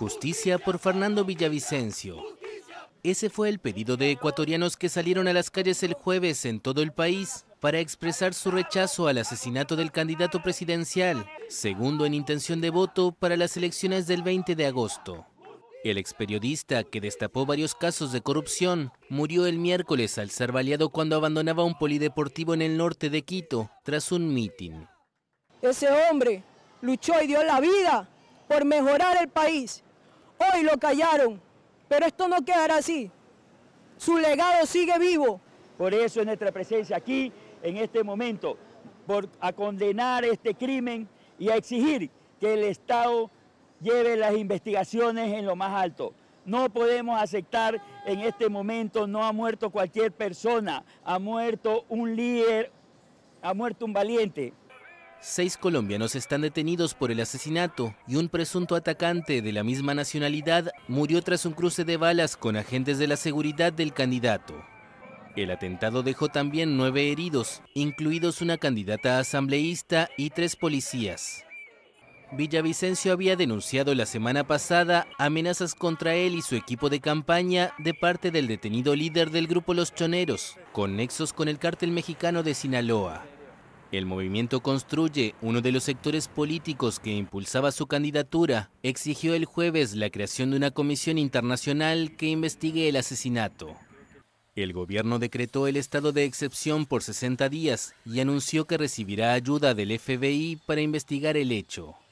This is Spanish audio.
Justicia por Fernando Villavicencio. Ese fue el pedido de ecuatorianos que salieron a las calles el jueves en todo el país para expresar su rechazo al asesinato del candidato presidencial, segundo en intención de voto para las elecciones del 20 de agosto. El experiodista, que destapó varios casos de corrupción, murió el miércoles al ser baleado cuando abandonaba un polideportivo en el norte de Quito tras un mitin. Ese hombre luchó y dio la vida por mejorar el país. Hoy lo callaron, pero esto no quedará así. Su legado sigue vivo. Por eso es nuestra presencia aquí, en este momento, a condenar este crimen y a exigir que el Estado lleve las investigaciones en lo más alto. No podemos aceptar en este momento, no ha muerto cualquier persona, ha muerto un líder, ha muerto un valiente. 6 colombianos están detenidos por el asesinato y un presunto atacante de la misma nacionalidad murió tras un cruce de balas con agentes de la seguridad del candidato. El atentado dejó también 9 heridos, incluidos una candidata asambleísta y 3 policías. Villavicencio había denunciado la semana pasada amenazas contra él y su equipo de campaña de parte del detenido líder del grupo Los Choneros, con nexos con el cártel mexicano de Sinaloa. El movimiento Construye, uno de los sectores políticos que impulsaba su candidatura, exigió el jueves la creación de una comisión internacional que investigue el asesinato. El gobierno decretó el estado de excepción por 60 días y anunció que recibirá ayuda del FBI para investigar el hecho.